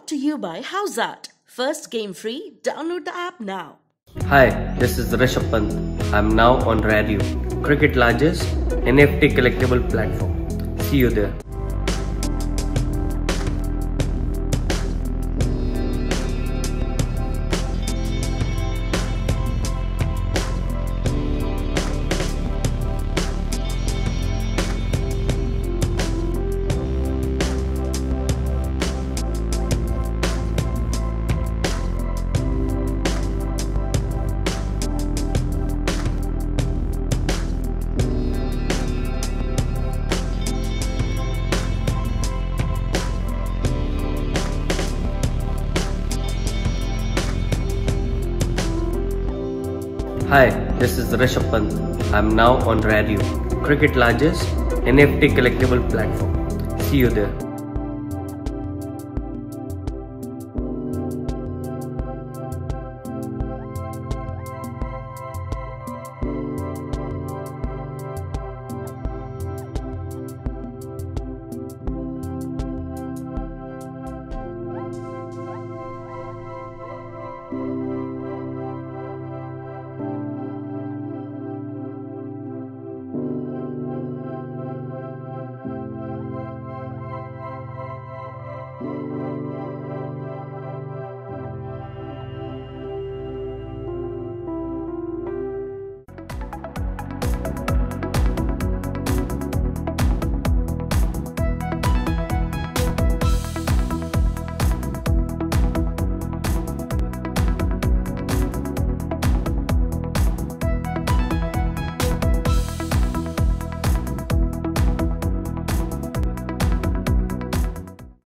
brought to you by Howzat. First game free, download the app now. Hi, this is RISHABH Pant. I'm now on Radio, cricket largest NFT collectible platform. See you there. Hi, this is RISHABH Pant. I'm now on Radio, cricket largest NFT collectible platform. See you there.